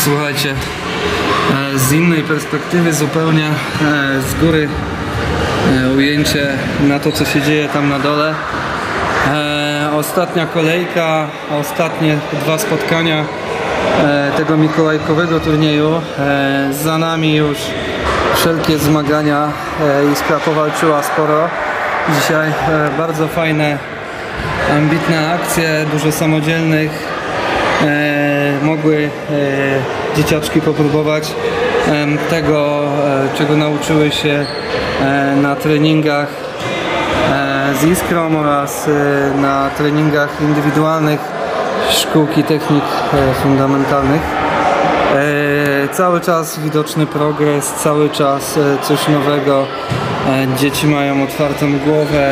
Słuchajcie, z innej perspektywy zupełnie, z góry ujęcie na to, co się dzieje tam na dole. Ostatnia kolejka, ostatnie dwa spotkania tego mikołajkowego turnieju. Za nami już wszelkie zmagania. Iskra powalczyła sporo. Dzisiaj bardzo fajne, ambitne akcje, dużo samodzielnych. Mogły dzieciaczki popróbować tego, czego nauczyły się na treningach z Iskrą oraz na treningach indywidualnych szkółki technik fundamentalnych. Cały czas widoczny progres, cały czas coś nowego. Dzieci mają otwartą głowę,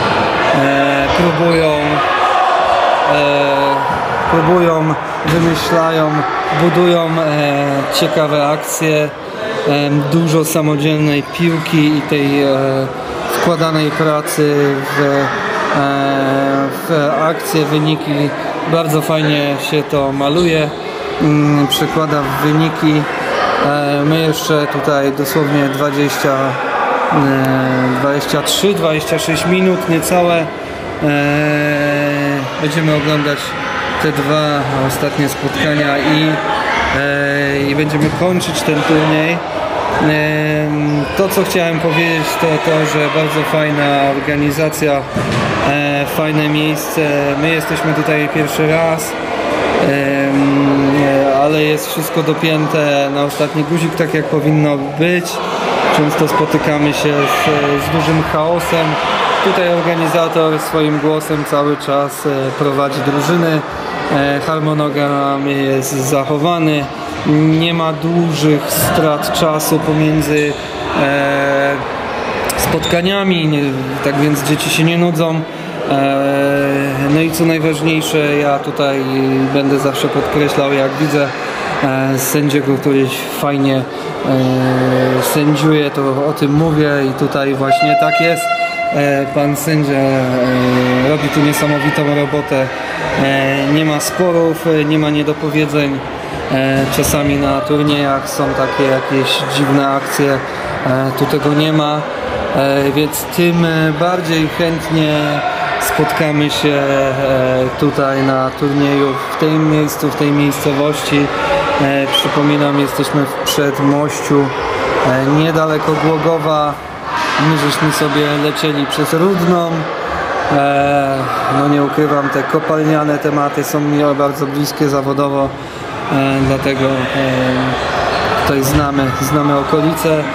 próbują, wymyślają, budują ciekawe akcje, dużo samodzielnej piłki i tej wkładanej pracy w akcje, wyniki. Bardzo fajnie się to maluje, przekłada w wyniki. My jeszcze tutaj dosłownie 23-26 minut niecałe będziemy oglądać te dwa ostatnie spotkania i będziemy kończyć ten turniej. To, co chciałem powiedzieć, to to, że bardzo fajna organizacja, fajne miejsce. My jesteśmy tutaj pierwszy raz, ale jest wszystko dopięte na ostatni guzik, tak jak powinno być. Często spotykamy się z dużym chaosem. Tutaj organizator swoim głosem cały czas prowadzi drużyny. Harmonogram jest zachowany. Nie ma dużych strat czasu pomiędzy spotkaniami, tak więc dzieci się nie nudzą. No i co najważniejsze, ja tutaj będę zawsze podkreślał, jak widzę sędziego, który fajnie sędziuje, to o tym mówię i tutaj właśnie tak jest. Pan sędzia robi tu niesamowitą robotę. Nie ma sporów, nie ma niedopowiedzeń. Czasami na turniejach są takie jakieś dziwne akcje, tu tego nie ma, więc tym bardziej chętnie spotkamy się tutaj na turnieju, w tym miejscu, w tej miejscowości. Przypominam, jesteśmy w przedmościu niedaleko Głogowa. My żeśmy sobie lecieli przez Rudną. No nie ukrywam, te kopalniane tematy są mi bardzo bliskie zawodowo, dlatego tutaj znamy okolice.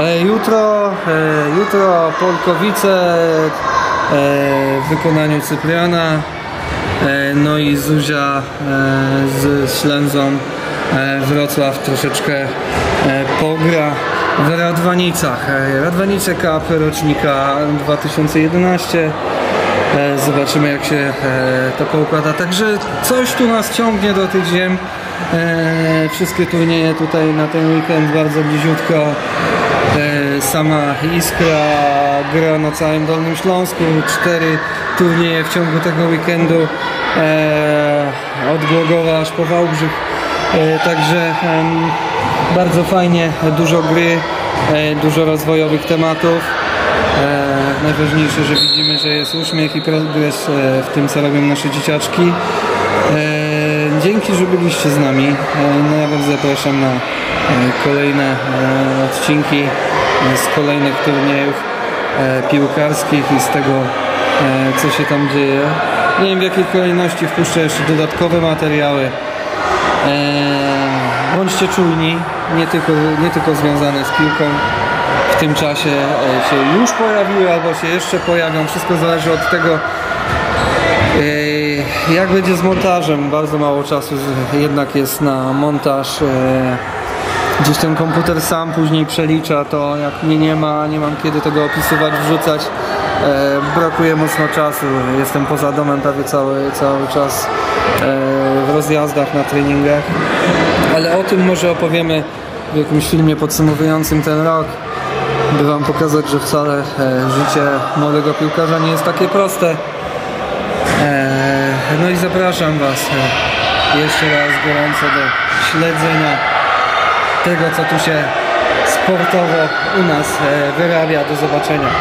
Jutro Polkowice w wykonaniu Cypriana, no i Zuzia z Ślęzą Wrocław troszeczkę pogra w Radwanicach. Radwanice Cup rocznika 2011. Zobaczymy, jak się to poukłada. Także coś tu nas ciągnie do tych ziem. Wszystkie turnieje tutaj na ten weekend bardzo bliziutko. Sama Iskra gra na całym Dolnym Śląsku. 4 turnieje w ciągu tego weekendu. Od Głogowa aż po Wałbrzych. Także bardzo fajnie, dużo gry, dużo rozwojowych tematów. Najważniejsze, że widzimy, że jest uśmiech i progres w tym, co robią nasze dzieciaczki. Dzięki, że byliście z nami. Nawet zapraszam na kolejne odcinki z kolejnych turniejów piłkarskich i z tego, co się tam dzieje. Nie wiem, w jakiej kolejności wpuszczę jeszcze dodatkowe materiały. Bądźcie czujni, nie tylko związane z piłką. W tym czasie się już pojawiły albo się jeszcze pojawią. Wszystko zależy od tego, jak będzie z montażem. Bardzo mało czasu jednak jest na montaż. Gdzieś ten komputer sam później przelicza to, jak mnie nie mam kiedy tego opisywać, wrzucać. Brakuje mocno czasu. Jestem poza domem prawie cały czas w rozjazdach, na treningach. Ale o tym może opowiemy w jakimś filmie podsumowującym ten rok, by wam pokazać, że wcale życie młodego piłkarza nie jest takie proste. No i zapraszam was jeszcze raz gorąco do śledzenia tego, co tu się sportowo u nas wyrabia. Do zobaczenia.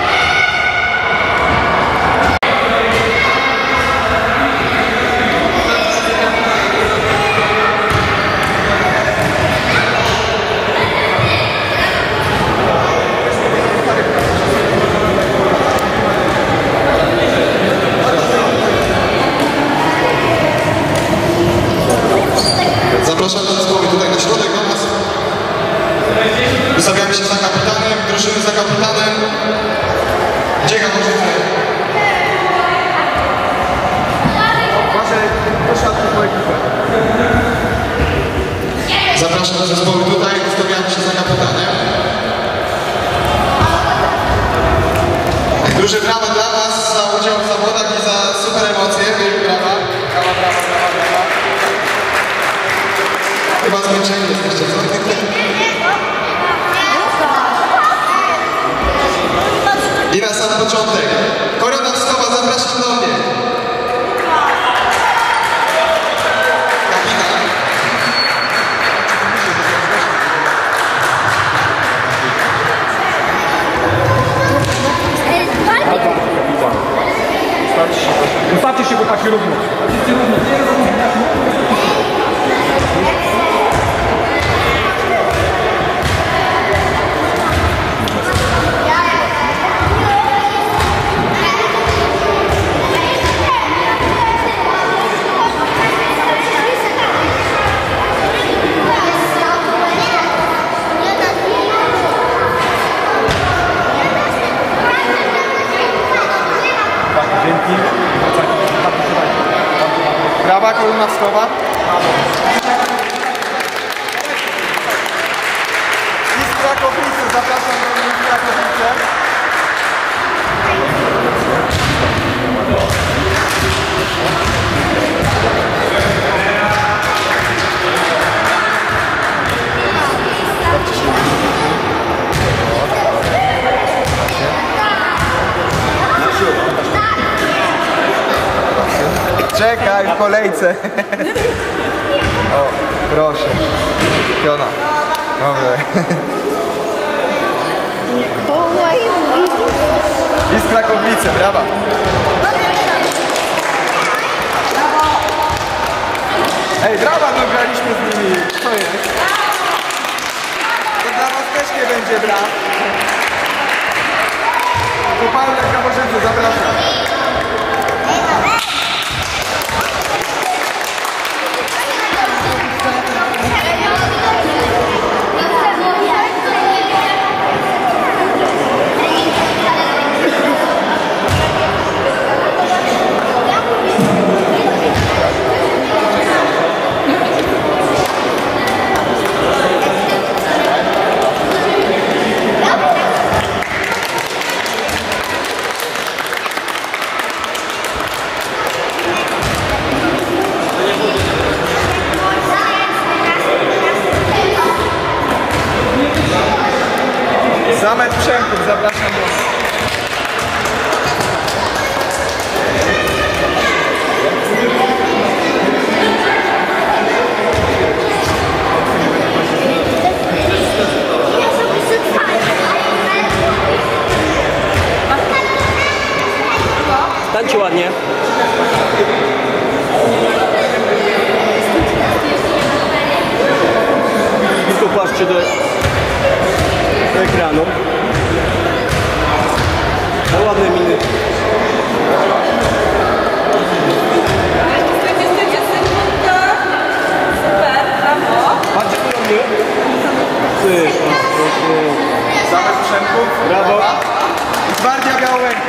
Zapraszamy zespoły tutaj na środek do nas. Ustawiamy się za kapitanem, drżymy za kapitanem. Gdzie kamerzycy? Zapraszam zespoły tutaj, ustawiamy się za kapitanem. Duże brawa dla Was za udział w zawodach i za super emocje. Wielkie brawa. Brawa, brawa, brawa, brawa. Chyba zmęczeni jesteście, co? I na sam początek. Korona wskowa, zapraszam do mnie. Kapitan. Ustawcie się, chłopaki, równo. Prawa kolumna wskowa. I z Krakowicy, zapraszam do mnie w Krakowice. Czekaj w kolejce. O, proszę. Piona. Dobrze. I z Krakowice, brawa. Ej, brawa, no graliśmy z nimi. Co jest? To dla Was też nie będzie braw. Kopalne Kaborzycy, zapraszam. Zamet Przemków, zapraszam do... Stańcie ładnie. I popatrzcie do ekranu. Na ładne miny. Patrzcie tu na mnie. Ty. Zamet Przemków, Brawo. I Gwardia Białowęga.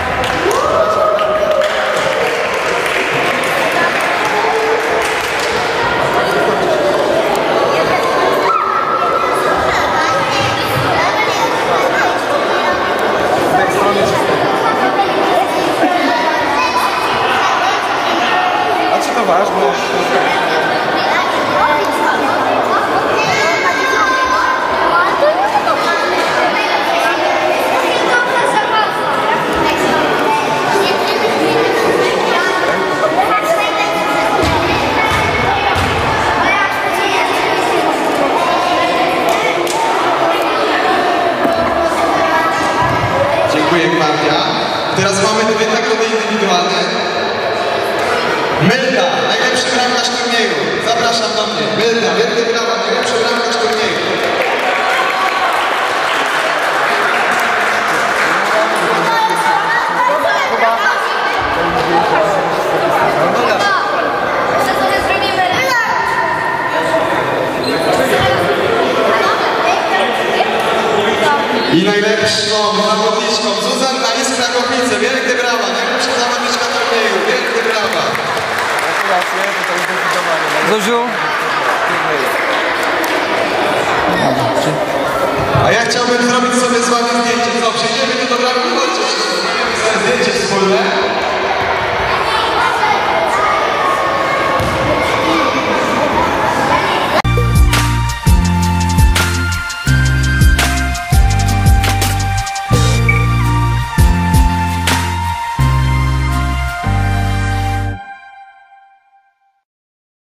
A czy to ważne? Dziękuję, Gwardia. Teraz mamy dwie nagrody indywidualne. Mylda, najlepszy bramkarz turnieju. Zapraszam do mnie. Mylda, wielkie brawa, najlepszy bramkarz turnieju. I najlepszą zawodniczką Zuzanna z Krakowice. Wielkie brawa, najlepsza zawodniczka turnieju. Wielkie brawa. Zuziu? A ja chciałbym zrobić sobie z wami zdjęcie.